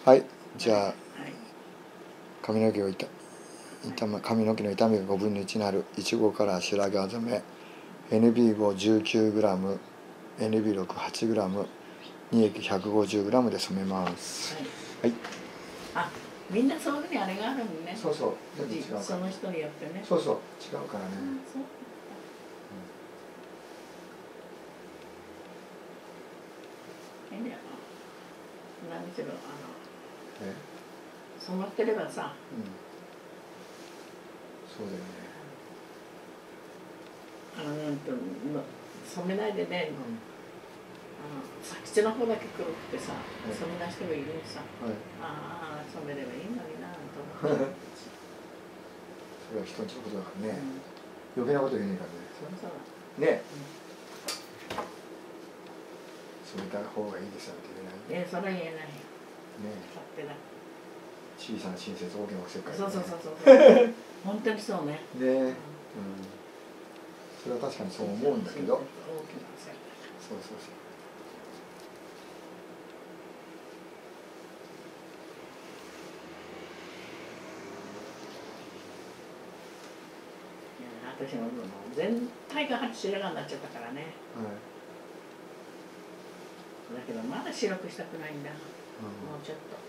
はい、じゃあ、 はい、 髪の毛の痛みが5分の1になる1号から白髪染め NB519g NB608g 2液 150g で染めます。はい、 あ、みんなそういうふうにあれがあるもんね。 そうそう、全部違うから、 その人によってね。 そうそう、違うからね。 そう。いいんだよ。何しろ染まってればさ。 そうだよね。 染めないでね、先っちょの方だけ黒くてさ、染めない人がいるのさ、ああ、染めればいいのになと思って。 それは人んちのことだからね、余計なこと言えねえからね。 そうね、染めた方がいいですよって言えない。 それは言えないよ。 ね、 勝手だ。 小さな親切大きなおせっかい。 そうそうそうそう。本当にそうね。 ね、それは確かにそう思うんだけど。そうそうそう。 私の全体が白髪になっちゃったからね。だけどまだ白くしたくないんだ。もうちょっと。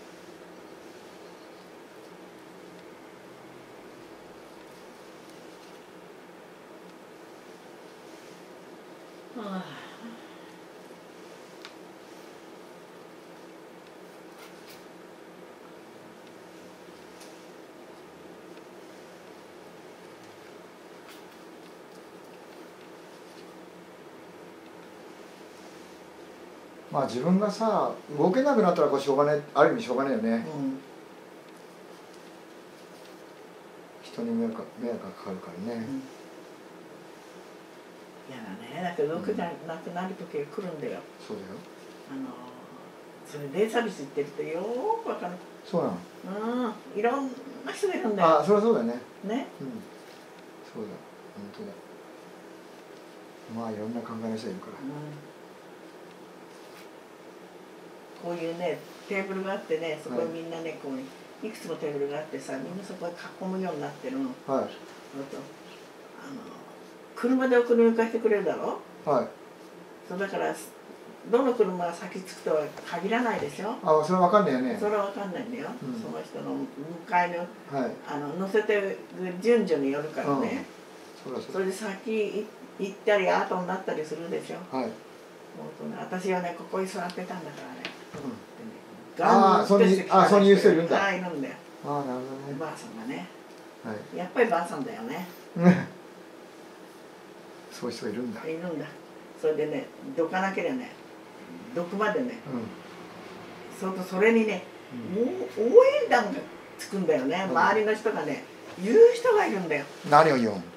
まあ自分がさ動けなくなったらこうしょうがない、ある意味しょうがないよね。人に迷惑がかかるからね。 嫌だね。だけど動けなくなる時が来るんだよ。 そうだよ。 それデイサービス行ってるとよーくわかる。 そうなの。 いろんな人がいるんだよ。 ああ、それはそうだね。 ね。 そうだ、本当だ。まあいろんな考えの人いるから。 こういうねテーブルがあってね、そこにみんなねこういくつもテーブルがあってさ、みんなそこに囲むようになってるの。車で送り迎えしてくれるだろ。そうだからどの車が先着くとは限らないでしょ。 あ、それは分かんないよね。 それは分かんないんだよ。その人の迎えの乗せてる順序によるからね。それで先行ったり後になったりするでしょ。私はねここに座ってたんだからね。 ああ、そういう人いるんだ。 いるんだよ。 ああ、なるほどね。 ばあさんがね。やっぱりばあさんだよね。 そういう人がいるんだ。 いるんだ。それでね、どかなければね、どくまでね、それにね、応援団がつくんだよね。周りの人がね、言う人がいるんだよ。 何を言うん？